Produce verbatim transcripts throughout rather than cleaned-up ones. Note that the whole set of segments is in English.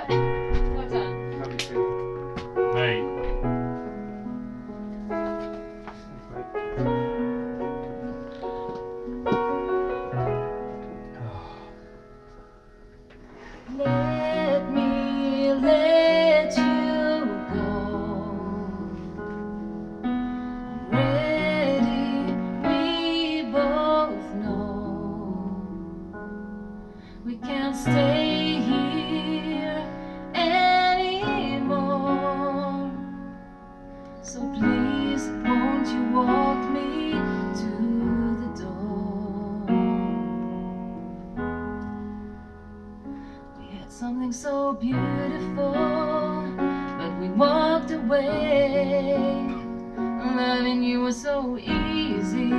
Well done. Lovely too. Mate. Let me let you go. I'm ready, we both know we can't stay here anymore. So please, won't you walk me to the door? We had something so beautiful, but we walked away. Loving you was so easy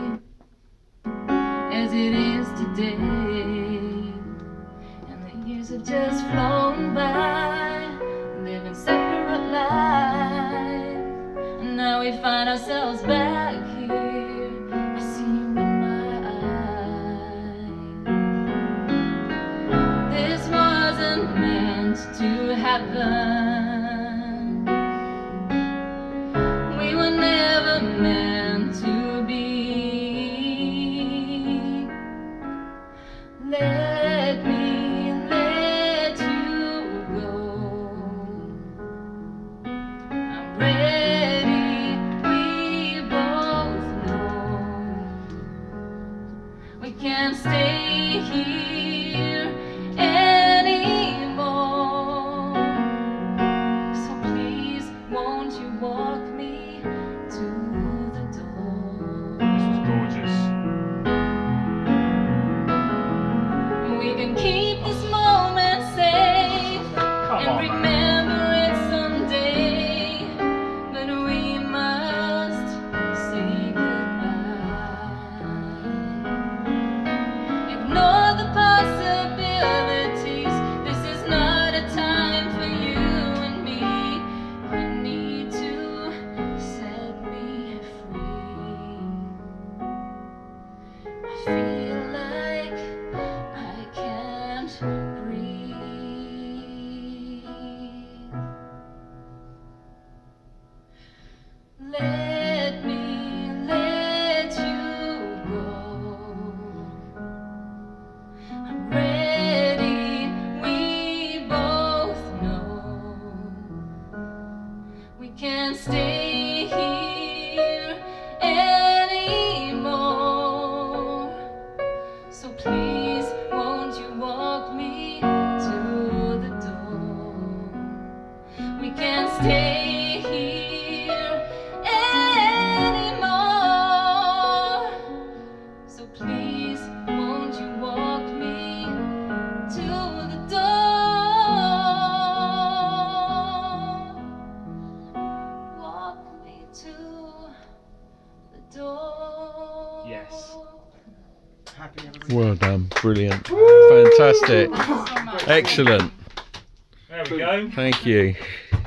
as it is today. And the years have just flown by, living separate lives. And now we find ourselves back here. I see you in my eyes. This wasn't meant to happen. We were never meant to be. Let me let you go. I'm ready, we both know we can't stay here anymore. So please, won't you walk me to the door? This was gorgeous. We can keep this moment safe Come and on, man. remember it someday, but we must say goodbye. Ignore the possibilities. This is not a time for you and me. You need to set me free. I feel like I can't breathe. Let me let you go. I'm ready, we both know we can't stay here anymore. So please, won't you walk me to the door? We can't stay here anymore. So please, won't you walk me to the door? Walk me to the door. Yes. Happy everybody. Well done, brilliant, fantastic, Thank you so much. excellent. There we go. Thank you.